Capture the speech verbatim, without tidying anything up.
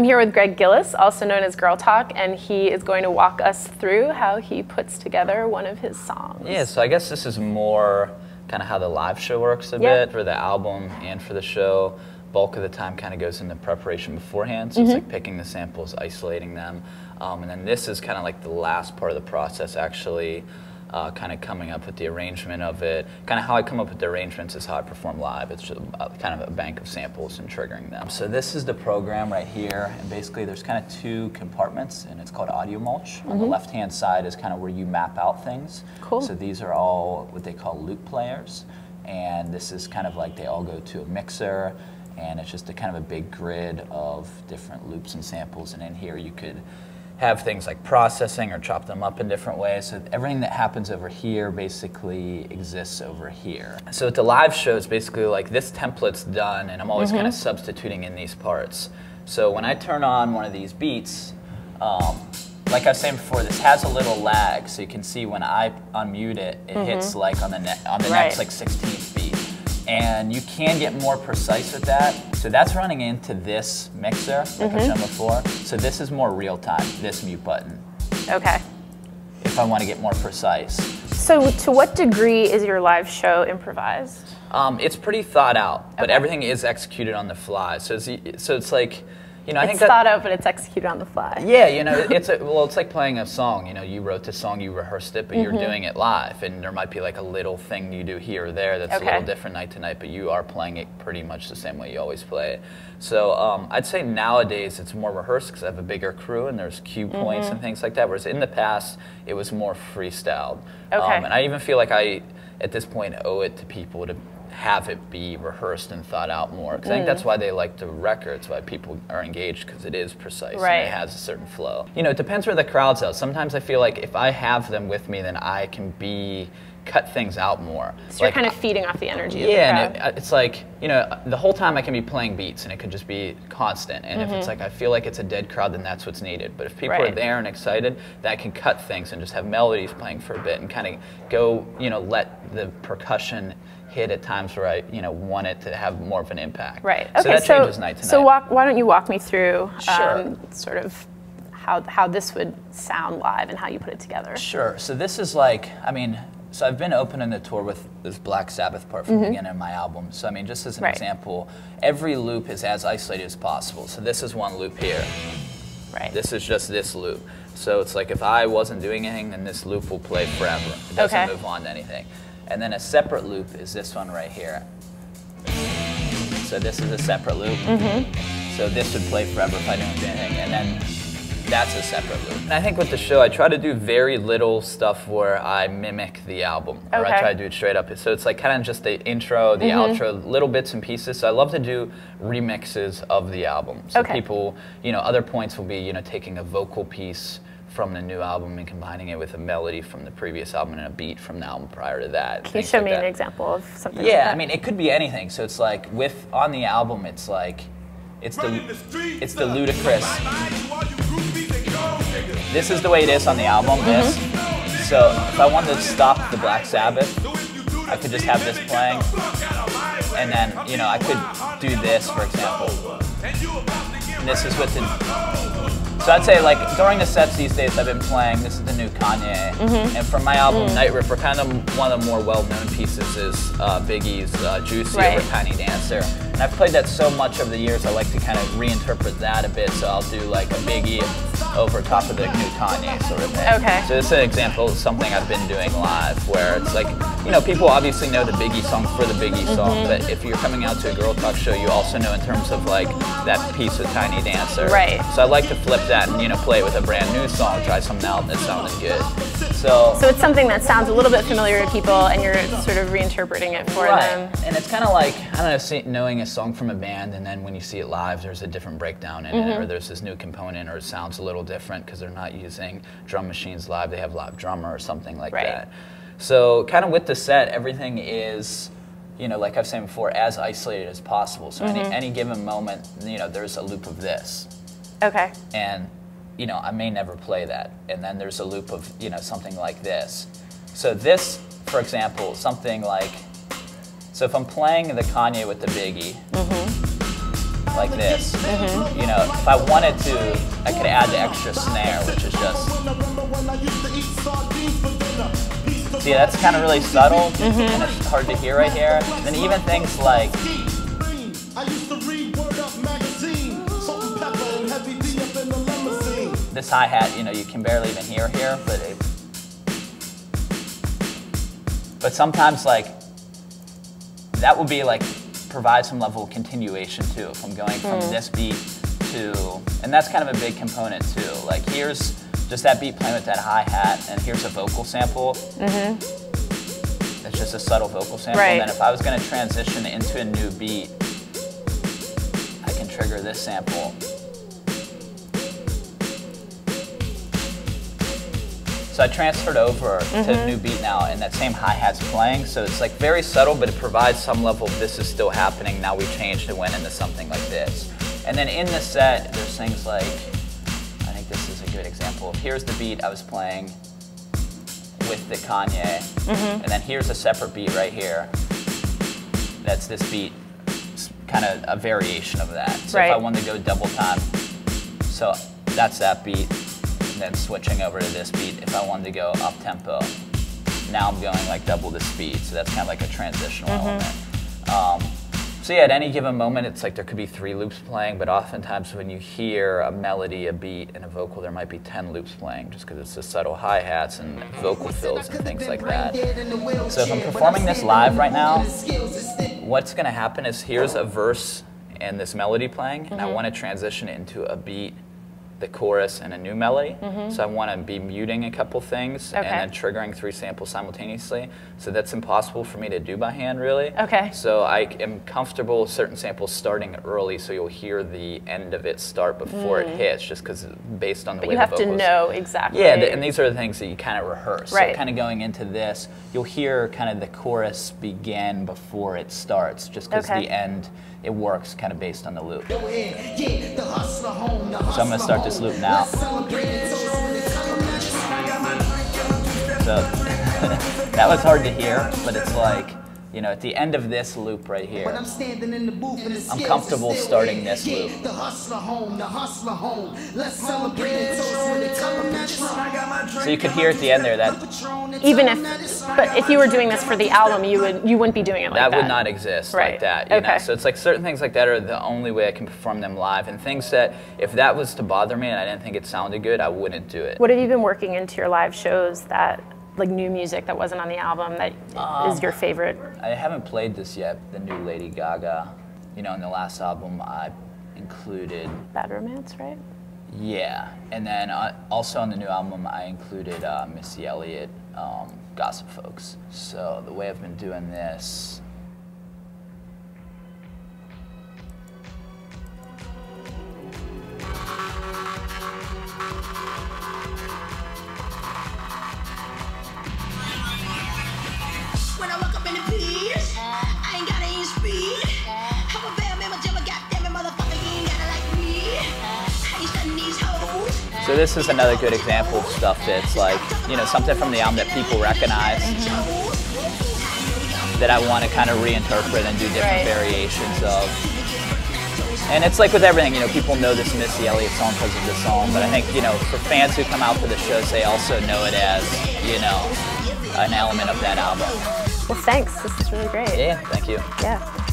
here with Gregg Gillis, also known as Girl Talk, and he is going to walk us through how he puts together one of his songs. Yeah, so I guess this is more kind of how the live show works a yeah. bit for the album and for the show. Bulk of the time kind of goes into preparation beforehand, so mm-hmm. it's like picking the samples, isolating them, um, and then this is kind of like the last part of the process, actually. Uh, kind of coming up with the arrangement of it. Kind of how I come up with the arrangements is how I perform live. It's just a, kind of a bank of samples and triggering them. So this is the program right here, and basically there's kind of two compartments, and it's called audio mulch. Mm-hmm. On the left-hand side is kind of where you map out things. Cool. So these are all what they call loop players, and this is kind of like they all go to a mixer, and it's just a kind of a big grid of different loops and samples, and in here you could have things like processing or chop them up in different ways. So everything that happens over here basically exists over here. So at the live shows, basically like this template's done, and I'm always mm-hmm. kind of substituting in these parts. So when I turn on one of these beats, um, like I was saying before, this has a little lag, so you can see when I unmute it, it mm-hmm. hits like on the, ne on the right. next like sixteenth beat. And you can get more precise with that. So that's running into this mixer, like mm-hmm. I've shown before. So this is more real time, this mute button. Okay. If I want to get more precise. So to what degree is your live show improvised? Um, it's pretty thought out, but okay. everything is executed on the fly. So it's, so it's like, you know, I it's think that, thought out, but it's executed on the fly. Yeah, you know, it's a, well, it's like playing a song. You know, you wrote the song, you rehearsed it, but mm-hmm. you're doing it live, and there might be like a little thing you do here or there that's okay. a little different night to night, but you are playing it pretty much the same way you always play it. So um, I'd say nowadays it's more rehearsed because I have a bigger crew and there's cue points mm-hmm. and things like that. Whereas in the past it was more freestyled. Okay. Um, and I even feel like I, at this point, owe it to people to have it be rehearsed and thought out more, because mm. I think that's why they like the records, why people are engaged, because it is precise right. and it has a certain flow. You know, it depends where the crowd's at. Sometimes I feel like if I have them with me, then I can be cut things out more. So like, you're kind of feeding off the energy yeah, of the crowd. And it, it's like, you know, the whole time I can be playing beats and it could just be constant. And mm-hmm. if it's like I feel like it's a dead crowd, then that's what's needed. But if people right. are there and excited, that can cut things and just have melodies playing for a bit and kind of go, you know, let the percussion hit at times where I, you know, want it to have more of an impact. Right. Okay. So that so, changes night to so night. walk, why don't you walk me through sure. um, sort of how how this would sound live and how you put it together? Sure. So this is like, I mean, so I've been opening the tour with this Black Sabbath part from mm-hmm. the beginning of my album. So I mean, just as an right. example, every loop is as isolated as possible. So this is one loop here. Right. This is just this loop. So it's like if I wasn't doing anything, then this loop will play forever. It doesn't okay. move on to anything. And then a separate loop is this one right here. So this is a separate loop. Mm-hmm. So this would play forever if I didn't do anything. And then that's a separate loop. And I think with the show, I try to do very little stuff where I mimic the album. Or okay. I try to do it straight up. So it's like kind of just the intro, the mm-hmm. outro, little bits and pieces. So I love to do remixes of the album. So okay. people, you know, other points will be, you know, taking a vocal piece from the new album and combining it with a melody from the previous album and a beat from the album prior to that. Can you show like me that. an example of something yeah, like that? I mean, it could be anything. So it's like, with, on the album, it's like, it's the, it's the ludicrous. This is the way it is on the album, this. Mm-hmm. So if I wanted to stop the Black Sabbath, I could just have this playing. And then, you know, I could do this, for example. And this is with the, so I'd say, like, during the sets these days I've been playing, this is the new Kanye, mm-hmm. and from my album, mm. Night Ripper, kind of one of the more well-known pieces is uh, Biggie's uh, Juicy right. over Tiny Dancer. And I've played that so much over the years, I like to kind of reinterpret that a bit, so I'll do like a Biggie over top of the new Kanye sort of thing. Okay. So this is an example of something I've been doing live, where it's like, you know, people obviously know the Biggie song for the Biggie mm-hmm. song, but if you're coming out to a Girl Talk show, you also know in terms of like that piece with Tiny Dancer. Right. So I like to flip that and, you know, play it with a brand new song, try something out that sounded good. So, so it's something that sounds a little bit familiar to people, and you're sort of reinterpreting it for right. them. And it's kind of like, I don't know, see, knowing a song from a band, and then when you see it live, there's a different breakdown in mm-hmm. it, or there's this new component, or it sounds a little different because they're not using drum machines live, they have live drummer or something like right. that. So kind of with the set, everything is, you know, like I've said before, as isolated as possible. So mm-hmm. any, any given moment, you know, there's a loop of this. Okay. And, you know, I may never play that. And then there's a loop of, you know, something like this. So this, for example, something like, so if I'm playing the Kanye with the Biggie, mm-hmm. like this. Mm-hmm. You know, if I wanted to, I could add the extra snare, which is just, see, that's kind of really subtle, mm-hmm. and it's hard to hear right here. And then even things like, this hi-hat, you know, you can barely even hear here, but it, but sometimes like, that would be like, provide some level of continuation too. If I'm going from mm. this beat to, and that's kind of a big component too. Like here's just that beat playing with that hi-hat, and here's a vocal sample. Mm-hmm. It's just a subtle vocal sample. Right. And then if I was gonna transition into a new beat, I can trigger this sample. So I transferred over mm-hmm. to a new beat now, and that same hi-hat's playing, so it's like very subtle, but it provides some level of this is still happening, now we changed and went into something like this. And then in the set, there's things like, I think this is a good example. Here's the beat I was playing with the Kanye, mm-hmm. and then here's a separate beat right here. That's this beat, kind of a variation of that. So right. if I wanted to go double time, so that's that beat. Then switching over to this beat, if I wanted to go up tempo, now I'm going like double the speed, so that's kind of like a transitional mm-hmm. element. Um, so yeah, at any given moment, it's like there could be three loops playing, but oftentimes when you hear a melody, a beat, and a vocal, there might be ten loops playing, just because it's the subtle hi-hats and vocal fills and things like that. So if I'm performing this live right now, what's gonna happen is here's a verse and this melody playing, mm-hmm. and I want to transition it into a beat, the chorus, and a new melody. Mm-hmm. So I want to be muting a couple things okay. and then triggering three samples simultaneously. So that's impossible for me to do by hand, really. Okay. So I am comfortable with certain samples starting early, so you'll hear the end of it start before mm. it hits, just because based on the but way you the have vocals. to know exactly. Yeah, th and these are the things that you kind of rehearse. Right. So kind of going into this, you'll hear kind of the chorus begin before it starts, just because okay. the end, it works kind of based on the loop. So I'm going to start this loop now. So that was hard to hear, but it's like, you know, at the end of this loop right here, I'm comfortable starting this loop. So you could hear at the end there that even if, but if you were doing this for the album, you would you wouldn't be doing it like that. That would not exist right. like that. You okay. know? So it's like certain things like that are the only way I can perform them live, and things that if that was to bother me and I didn't think it sounded good, I wouldn't do it. What have you been working into your live shows that, like new music that wasn't on the album, that um, is your favorite? I haven't played this yet, the new Lady Gaga. You know, in the last album I included Bad Romance, right? Yeah, and then uh, also on the new album I included uh, Missy Elliott, um, Gossip Folks. So the way I've been doing this, when I walk up in the piece, I ain't got any speed. I'm a bad man, but goddamn it, motherfucker, you ain't gotta like me. I ain't studying these hoes. So this is another good example of stuff that's like, you know, something from the album that people recognize, mm-hmm. that I want to kind of reinterpret and do different right. variations of. And it's like with everything, you know, people know this Missy Elliott song because of this song, but I think, you know, for fans who come out to the shows, they also know it as, you know, an element of that album. Well, thanks. This is really great. Yeah, thank you. Yeah.